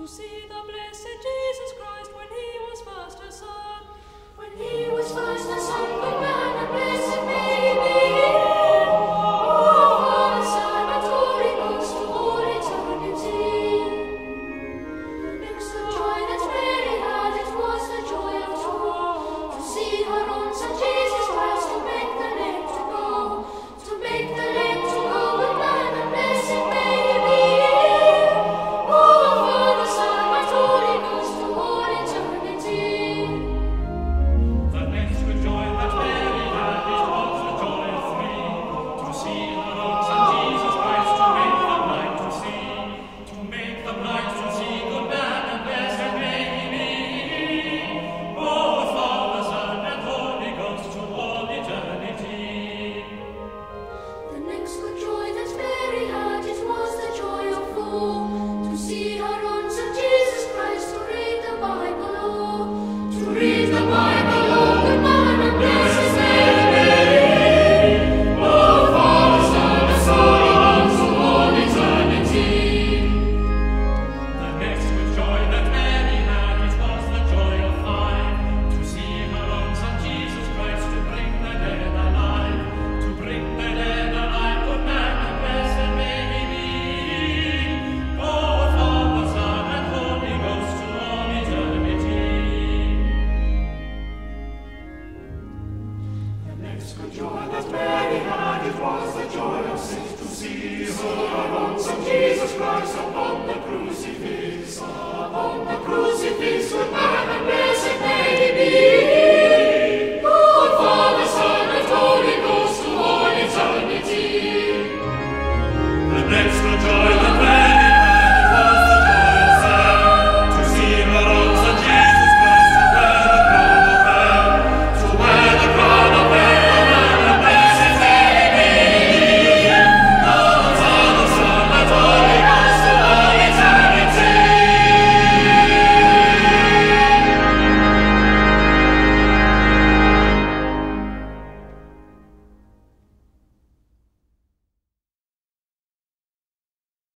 see the blessed Jesus Christ when he was first a son. When he was first a son, good man and blessed baby. Father, Son, and Holy Ghost to all eternity. The next joy that Mary had, it was the joy of two. To see her own Son Jesus Christ, to make the lame to go. To make the lame to go, good man and blessed baby. Father, Son, and Holy Ghost to all eternity. The next good joy that Mary had, it was the joy of three. To see her own Son Jesus Christ, to make them blind to see. To make them blind to see, good man and blessed baby. Oh, Father, Son, and Holy Ghost to all eternity. The next good joy that Mary had, it was the joy of four. To see her own Son Jesus Christ, to read the Bible, oh. To read the Bible, oh, good man and blessed baby. Oh, Father, Son, and Holy Ghost to all eternity. The next good joy that Mary had, it was the joy of five. To see her own Son Jesus Christ, to bring the dead alive. To bring the dead alive, good man and blessed baby. Oh, Father, Son, and Holy Ghost to all eternity. The next good joy that Mary had, it was the joy of six. To see her own Son Jesus Christ